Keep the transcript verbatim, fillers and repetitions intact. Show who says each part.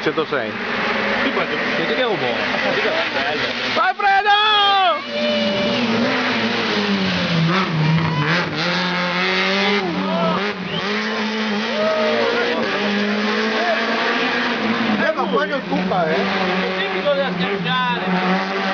Speaker 1: centosei.
Speaker 2: Tu quanto? Che che è un buono? Che è bello.
Speaker 1: Vai Fredo!
Speaker 2: Eh, ma poi non cupa, eh? È tipico da schiacciare.